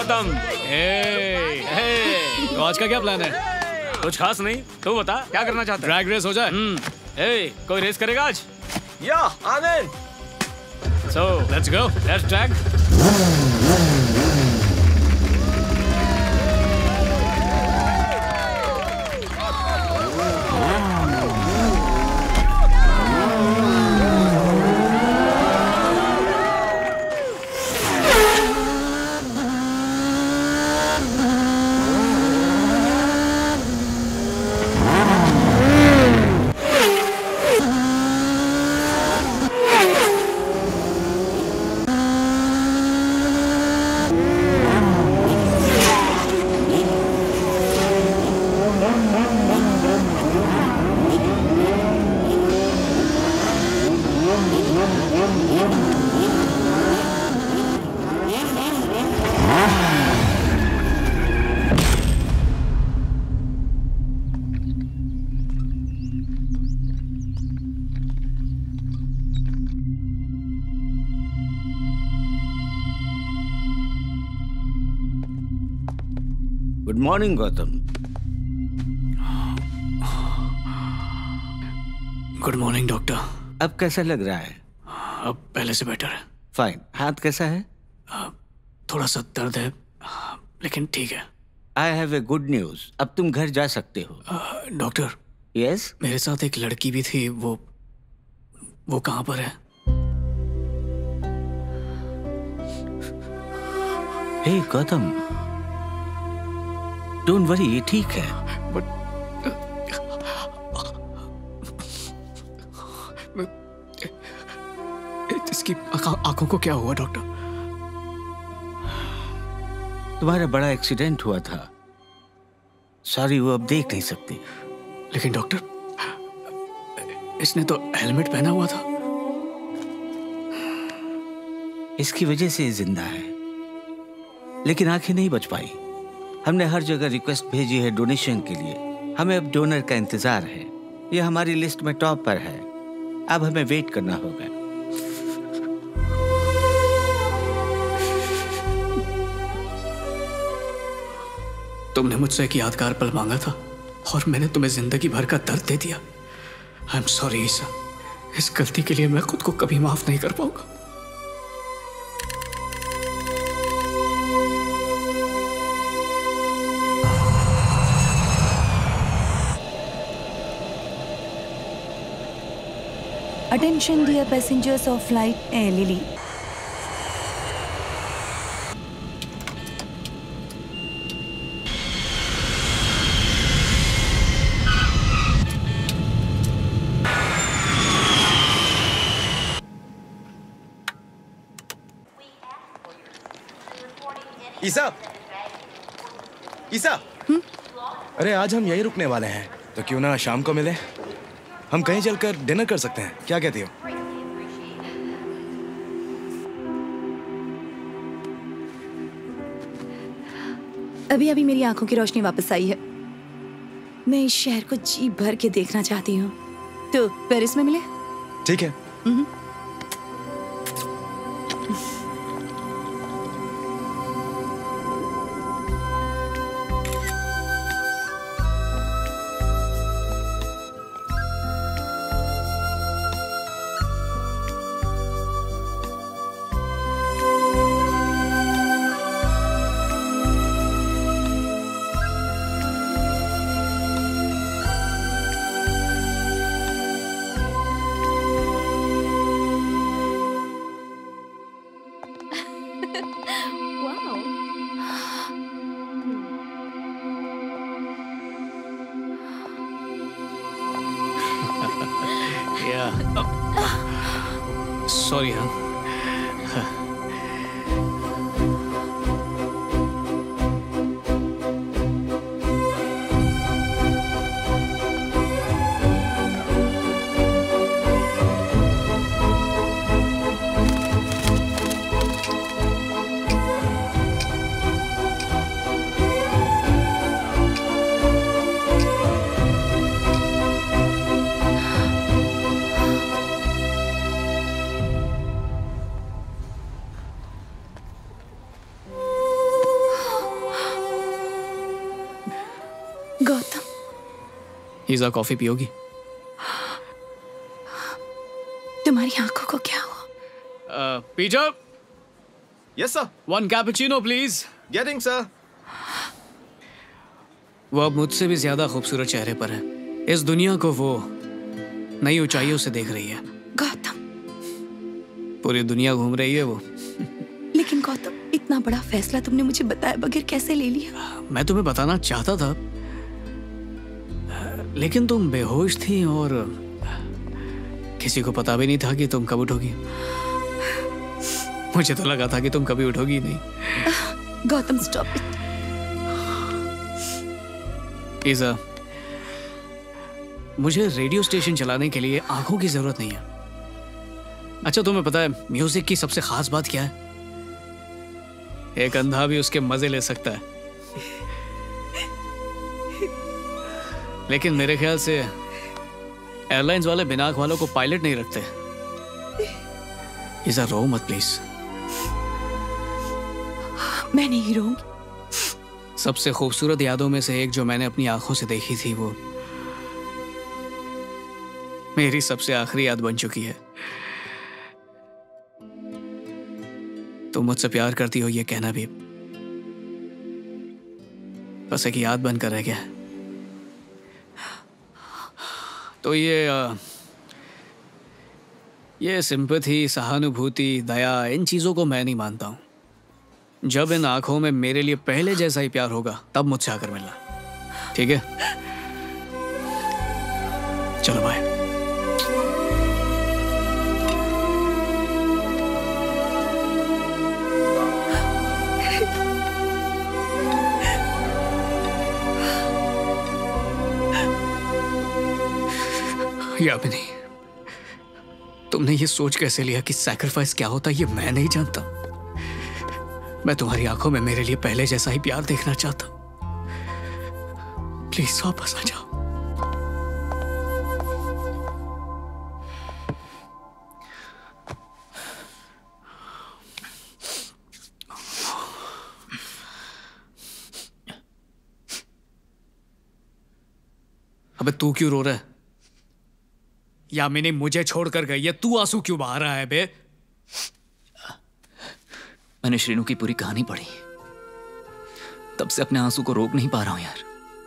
गौतम। तो आज का क्या प्लान है? कुछ खास नहीं, तू बता क्या करना चाहता है? ड्रैग रेस हो जाए। कोई रेस करेगा आज? या Anand. So let's go. Let's drag. Good morning Gautam. Good morning doctor. अब कैसा लग रहा है? अब पहले से बेटर है। फाइन। हाथ कैसा है? थोड़ा सा दर्द है, लेकिन ठीक है। I have a good news. अब तुम घर जा सकते हो। डॉक्टर। यस? मेरे साथ एक लड़की भी थी, वो कहाँ पर है? हे गौतम, डोंट वरी, ये ठीक है। बट इसकी आंखों को क्या हुआ डॉक्टर? तुम्हारा बड़ा एक्सीडेंट हुआ था। सॉरी, वो अब देख नहीं सकती। लेकिन डॉक्टर, इसने तो हेलमेट पहना हुआ था। इसकी वजह से ये जिंदा है, लेकिन आंखें नहीं बच पाई। हमने हर जगह रिक्वेस्ट भेजी है डोनेशन के लिए। हमें अब डोनर का इंतजार है। ये हमारी लिस्ट में टॉप पर है। अब हमें वेट करना होगा। तुमने मुझसे एक यादगार पल मांगा था और मैंने तुम्हें जिंदगी भर का दर्द दे दिया। आई एम सॉरी ईसा। इस गलती के लिए मैं खुद को कभी माफ नहीं कर पाऊंगा। Attention dear passengers of flight Air Lily. ईसा, ईसा। अरे आज हम यहीं रुकने वाले हैं, तो क्यों ना शाम को मिले? हम कहीं चलकर डिनर कर सकते हैं, क्या कहती हो? अभी अभी मेरी आंखों की रोशनी वापस आई है। मैं इस शहर को जी भर के देखना चाहती हूँ। तो पेरिस में मिले? ठीक है। सॉरी हाँ। ईजा कॉफी पियोगी? तुम्हारी आंखों को क्या हुआ? Peter, yes sir. 1 cappuccino please. Getting sir. वो अब मुझसे भी ज्यादा खूबसूरत चेहरे पर है। इस दुनिया को वो नई ऊंचाइयों से देख रही है। गौतम, पूरी दुनिया घूम रही है वो। लेकिन गौतम, इतना बड़ा फैसला तुमने मुझे बताए बगैर कैसे ले लिया? मैं तुम्हें बताना चाहता था, लेकिन तुम बेहोश थी और किसी को पता भी नहीं था कि तुम कब उठोगी। मुझे तो लगा था कि तुम कभी उठोगी नहीं। Gautam, stop it. ईजा, मुझे रेडियो स्टेशन चलाने के लिए आंखों की जरूरत नहीं है। अच्छा, तुम्हें पता है म्यूजिक की सबसे खास बात क्या है? एक अंधा भी उसके मजे ले सकता है। लेकिन मेरे ख्याल से एयरलाइंस वाले बिना आंख वालों को पायलट नहीं रखते। ईजा, रो मत प्लीज। मैं नहीं रोऊंगी। सबसे खूबसूरत यादों में से एक जो मैंने अपनी आंखों से देखी थी, वो मेरी सबसे आखिरी याद बन चुकी है। तुम मुझसे प्यार करती हो ये कहना भी बस एक याद बनकर रह गया। तो ये सिंपैथी, सहानुभूति, दया, इन चीजों को मैं नहीं मानता हूं। जब इन आंखों में मेरे लिए पहले जैसा ही प्यार होगा तब मुझसे आकर मिलना, ठीक है? चलो बाय। यामिनी, तुमने ये सोच कैसे लिया कि सैक्रिफाइस क्या होता है ये मैं नहीं जानता। मैं तुम्हारी आंखों में मेरे लिए पहले जैसा ही प्यार देखना चाहता हूं। प्लीज वापस आ जाओ। अबे तू क्यों रो रहा है? यामिनी मुझे छोड़कर गई है, तू आंसू क्यों बहा रहा है बे? मैंने श्रीनू की पूरी कहानी पढ़ी, तब से अपने आंसू को रोक नहीं पा रहा हूं यार।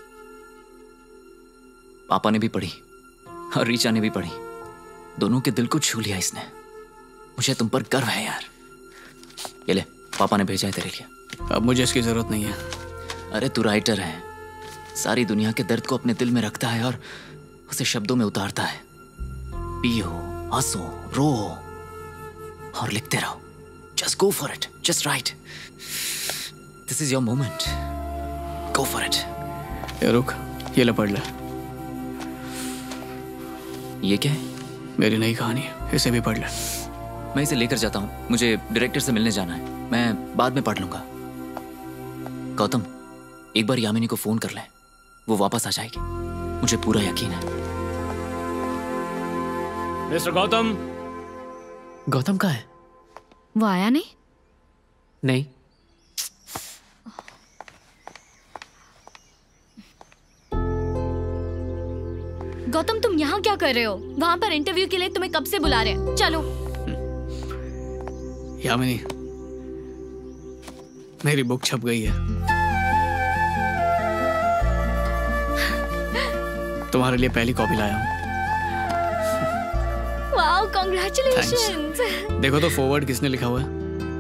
पापा ने भी पढ़ी और रीचा ने भी पढ़ी, दोनों के दिल को छू लिया इसने। मुझे तुम पर गर्व है यार। ये ले, पापा ने भेजा है तेरे लिए। अब मुझे इसकी जरूरत नहीं है। अरे तू राइटर है, सारी दुनिया के दर्द को अपने दिल में रखता है और उसे शब्दों में उतारता है। पियो, हंसो, रो और लिखते रहो। Just go for it. Just write. This is your moment. Go for it. ये रुक, ये ले पढ़ ले। ये क्या है? मेरी नई कहानी है, इसे भी पढ़ ले। मैं इसे लेकर जाता हूँ, मुझे डायरेक्टर से मिलने जाना है। मैं बाद में पढ़ लूंगा। गौतम, एक बार यामिनी को फोन कर ले, वो वापस आ जाएगी, मुझे पूरा यकीन है। मिस्टर गौतम। गौतम कहाँ है? वो आया नहीं? नहीं। गौतम, तुम यहाँ क्या कर रहे हो? वहाँ पर इंटरव्यू के लिए तुम्हें कब से बुला रहे हैं। चलो। यामिनी, मेरी बुक छप गई है। तुम्हारे लिए पहली कॉपी लाया हूँ। Wow, congratulations. देखो तो फॉरवर्ड किसने लिखा हुआ है?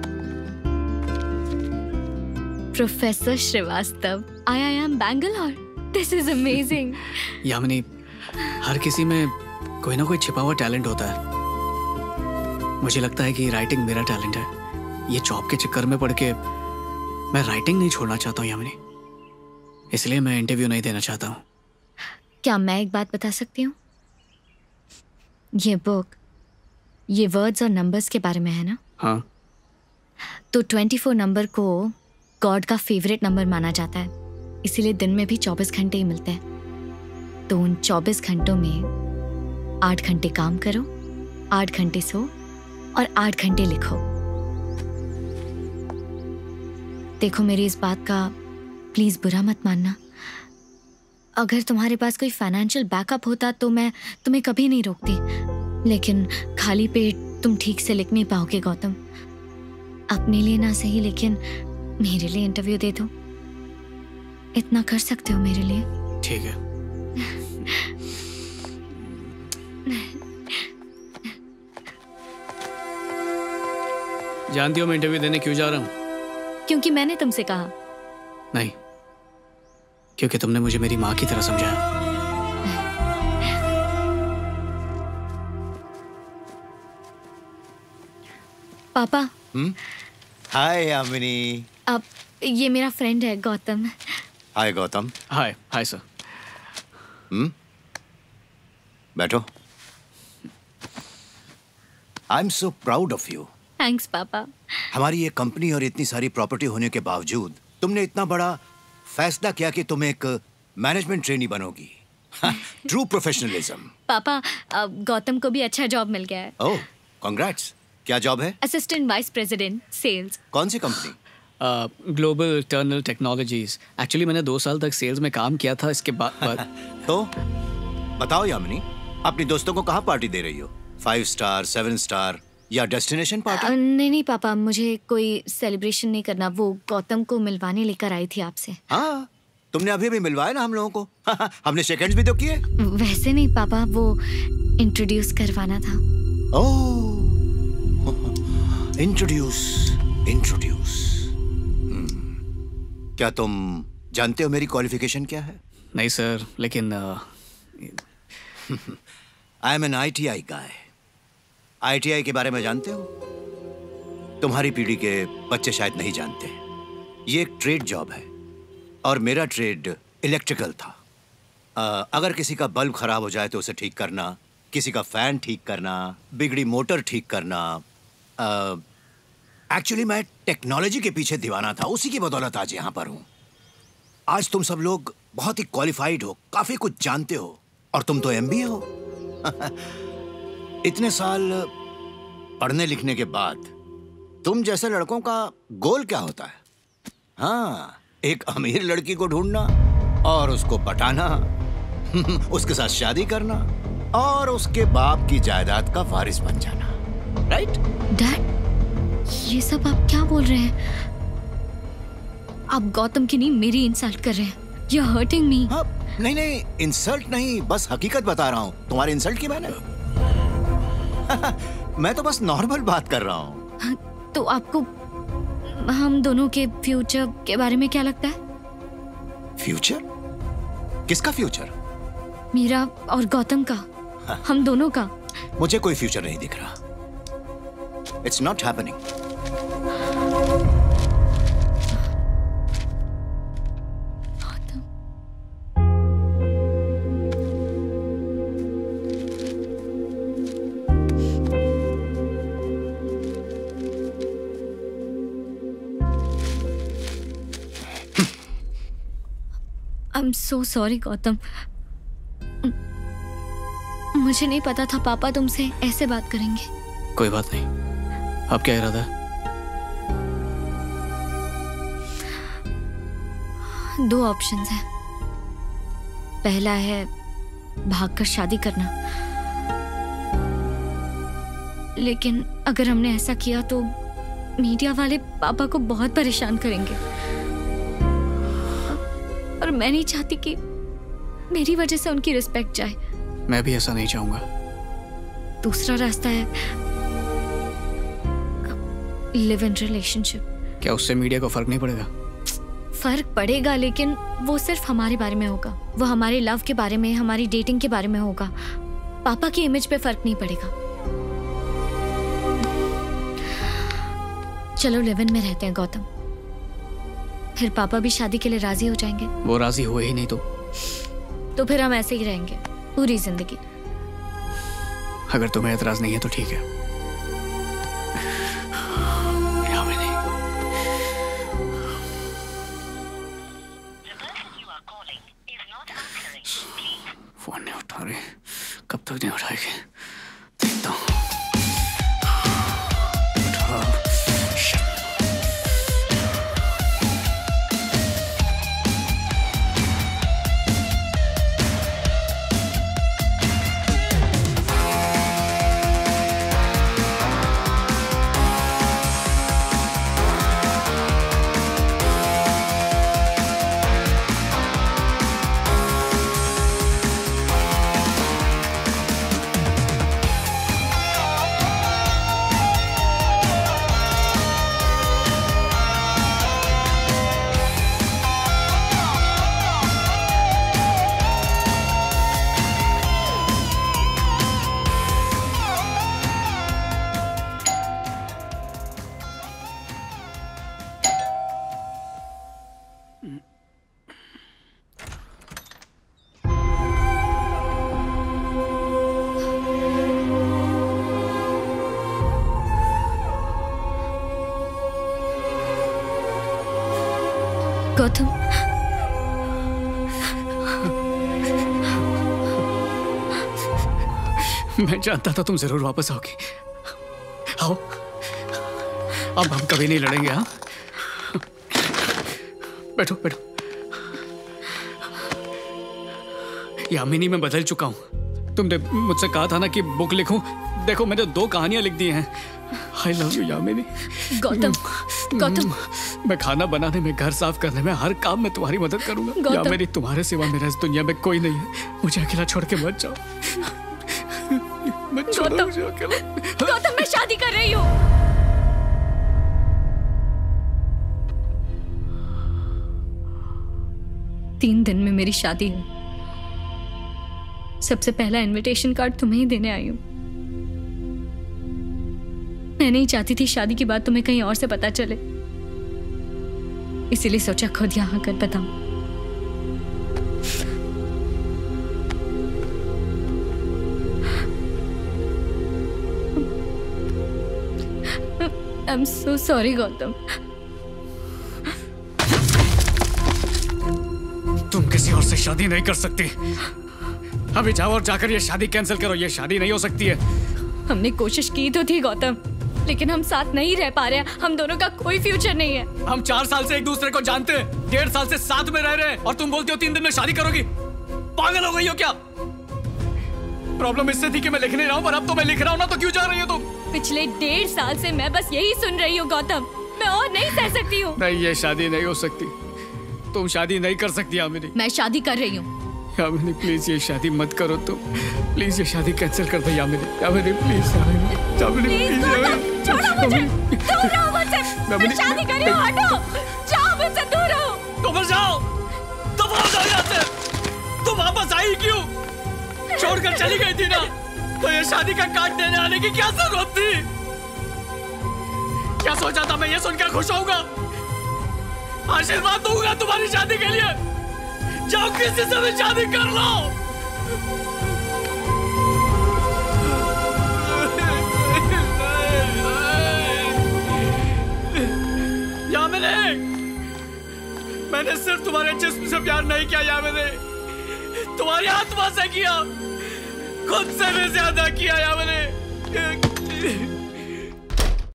Professor Shrivastava, IIM Bangalore. This is amazing. Yamini, हर किसी में कोई ना कोई छिपा हुआ टैलेंट होता है। मुझे लगता है कि राइटिंग मेरा टैलेंट है। ये जॉब के चक्कर में पड़ के मैं राइटिंग नहीं छोड़ना चाहता हूँ यामिनी, इसलिए मैं इंटरव्यू नहीं देना चाहता हूँ। क्या मैं एक बात बता सकती हूँ? ये बुक, ये वर्ड्स और नंबर्स के बारे में है ना? हाँ। तो 24 नंबर को गॉड का फेवरेट नंबर माना जाता है, इसीलिए दिन में भी 24 घंटे ही मिलते हैं। तो उन 24 घंटों में 8 घंटे काम करो, 8 घंटे सो और 8 घंटे लिखो। देखो, मेरी इस बात का प्लीज बुरा मत मानना। अगर तुम्हारे पास कोई फाइनेंशियल बैकअप होता तो मैं तुम्हें कभी नहीं रोकती, लेकिन खाली पेट तुम ठीक से लिख नहीं पाओगे गौतम। अपने लिए ना सही लेकिन मेरे लिए इंटरव्यू दे दो। इतना कर सकते हो मेरे लिए? ठीक है। जानती हो मैं इंटरव्यू देने क्यों जा रहा हूँ? क्योंकि मैंने तुमसे कहा। नहीं, क्योंकि तुमने मुझे मेरी माँ की तरह समझाया। पापा। हाय यामिनी। अब ये मेरा फ्रेंड है Gautam. Hi Gautam. Hi hi sir. बैठो। I am so proud of you. Thanks papa. हमारी ये कंपनी और इतनी सारी प्रॉपर्टी होने के बावजूद तुमने इतना बड़ा फैसला किया कि तुम एक मैनेजमेंट ट्रेनी बनोगी। True professionalism. पापा गौतम को भी अच्छा जॉब मिल गया है। ओह कांग्रेट्स। क्या जॉब है? Assistant vice president sales. कौन सी कंपनी? ग्लोबल टर्नल टेक्नोलॉजीज। एक्चुअली मैंने 2 साल तक सेल्स में काम किया था। इसके बाद तो बताओ यामिनी, अपनी दोस्तों को कहाँ पार्टी दे रही हो? 5 स्टार, 7 स्टार या डेस्टिनेशन पार्टी? नहीं पापा, मुझे कोई सेलिब्रेशन नहीं करना। वो गौतम को मिलवाने लेकर आई थी आपसे। हाँ, तुमने अभी भी मिलवाया ना हम लोगों को। हमने शेक हैंड्स भी तो किए। वैसे नहीं पापा, वो इंट्रोड्यूस करवाना था। Oh, introduce. क्या तुम जानते हो मेरी क्वालिफिकेशन क्या है? नहीं सर, लेकिन I am an ITI guy. ITI के बारे में जानते हो? तुम्हारी पीढ़ी के बच्चे शायद नहीं जानते। ये एक ट्रेड जॉब है और मेरा ट्रेड इलेक्ट्रिकल था। अगर किसी का बल्ब खराब हो जाए तो उसे ठीक करना, किसी का फैन ठीक करना, बिगड़ी मोटर ठीक करना। एक्चुअली मैं टेक्नोलॉजी के पीछे दीवाना था, उसी की बदौलत आज यहाँ पर हूँ। आज तुम सब लोग बहुत ही क्वालिफाइड हो, काफी कुछ जानते हो, और तुम तो MBA हो। इतने साल पढ़ने लिखने के बाद तुम जैसे लड़कों का गोल क्या होता है? हाँ, एक अमीर लड़की को ढूंढना और उसको पटाना, उसके साथ शादी करना और उसके बाप की जायदाद का वारिस बन जाना, राइट? डैड, ये सब आप क्या बोल रहे हैं? आप गौतम की नहीं मेरी इंसल्ट कर रहे हैं। You're hurting me. हाँ, नहीं, इंसल्ट नहीं, बस हकीकत बता रहा हूँ। तुम्हारी इंसल्ट की मैंने मैं तो बस नॉर्मल बात कर रहा हूँ। हाँ, तो आपको हम दोनों के फ्यूचर के बारे में क्या लगता है? फ्यूचर? किसका फ्यूचर? मेरा और गौतम का। हाँ। हम दोनों का। मुझे कोई फ्यूचर नहीं दिख रहा। It's not happening. I'm so sorry Gautam. मुझे नहीं पता था पापा तुमसे ऐसे बात करेंगे। कोई बात नहीं। अब क्या इरादा है? 2 ऑप्शंस हैं। पहला है भागकर शादी करना, लेकिन अगर हमने ऐसा किया तो मीडिया वाले पापा को बहुत परेशान करेंगे और मैं नहीं चाहती कि मेरी वजह से उनकी रिस्पेक्ट जाए। मैं भी ऐसा नहीं चाहूंगा। दूसरा रास्ता है लिव इन रिलेशनशिप। क्या उससे मीडिया को फर्क नहीं पड़ेगा? फर्क पड़ेगा, लेकिन वो सिर्फ हमारे बारे में होगा। वो हमारे लव के बारे में, हमारी डेटिंग के बारे में होगा। पापा की इमेज पे फर्क नहीं पड़ेगा। चलो लिव इन में रहते हैं गौतम, फिर पापा भी शादी के लिए राजी हो जाएंगे। वो राजी हुए ही नहीं तो फिर हम ऐसे ही रहेंगे पूरी जिंदगी। अगर तुम्हें एतराज नहीं है तो ठीक है। फोन नहीं उठा रहे, कब तक नहीं उठाएंगे? देखता हूँ। गौतम, मैं जानता था तुम जरूर वापस आओगी। आओ, अब हम कभी नहीं लड़ेंगे। हाँ, बैठो बैठो। यामिनी, मैं बदल चुका हूं। तुमने मुझसे कहा था ना कि बुक लिखूं। देखो, मैंने 2 कहानियां लिख दी हैं। I love you Yamini. Gautam, Gautam, मैं खाना बनाने में, घर साफ करने में, हर काम में तुम्हारी मदद करूंगा। यामिनी, तुम्हारे सिवा मेरा इस दुनिया में कोई नहीं है। मुझे अकेला छोड़ के मत जाओ। मत छोड़ो मुझे अकेला। गौतम, मैं शादी कर रही हूँ। तीन दिन में मेरी शादी है। सबसे पहला इनविटेशन कार्ड तुम्हें ही देने आई हूं। मैं नहीं चाहती थी शादी की बात तुम्हें कहीं और से पता चले, इसीलिए सोचा खुद यहां कर बताऊं। I am so sorry Gautam. तुम किसी और से शादी नहीं कर सकती। अभी जाओ और जाकर ये शादी कैंसिल करो। ये शादी नहीं हो सकती है। हमने कोशिश की तो थी गौतम, लेकिन हम साथ नहीं रह पा रहे हैं। हम दोनों का कोई फ्यूचर नहीं है। हम 4 साल से एक दूसरे को जानते हैं, 1.5 साल से साथ में रह रहे हैं, और तुम बोलती हो 3 दिन में शादी करोगी। पागल हो गई हो क्या? प्रॉब्लम इससे थी कि मैं लिख नहीं रहा हूँ, पर अब तो मैं लिख रहा हूँ ना, तो क्यों जा रही हो तुम? पिछले 1.5 साल से मैं बस यही सुन रही हूँ गौतम। मैं और नहीं सह सकती हूँ। नहीं, ये शादी नहीं हो सकती। तुम शादी नहीं कर सकती यामिनी। मैं शादी कर रही हूँ। यामिनी प्लीज, ये शादी मत करो तुम। प्लीज ये शादी कैंसिल कर दो यामिनी। यामिनी प्लीज, यामिनी प्लीज, छोड़ो मुझे, दूर रहो मुझसे। मैं शादी कर रही हूँ, हटो, जाओ मुझसे दूर रहो। तो बस जाओ, तो वापस आओ यहाँ से। तुम वापस आई क्यों? छोड़कर चली गई थी ना, तो ये शादी का कार्ड देने आने की क्या जरूरत थी? क्या सोचा था मैं ये सुनकर खुश होऊंगा? आशीर्वाद दूंगा तुम्हारी शादी के लिए। जाओ किसी से भी शादी कर लो। यामिनी, मैंने सिर्फ तुम्हारे जिस्म से प्यार नहीं किया यामिनी, तुम्हारी आत्मा से किया, खुद से भी ज्यादा किया यामिनी।